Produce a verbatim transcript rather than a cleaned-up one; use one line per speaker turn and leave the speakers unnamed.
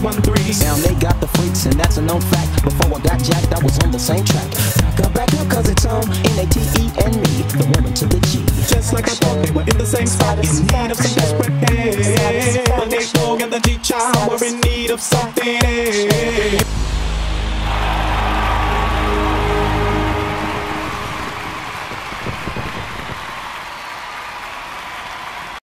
one three.
Sound they got the freaks, and that's a known fact. Before I got jacked, I was on the same track. Back up, back up, cause it's on N A T E and me, the woman to the G.
Just like I thought, they were in the same spot, in need of some desperate help. But they go and the G-child were in need of something else.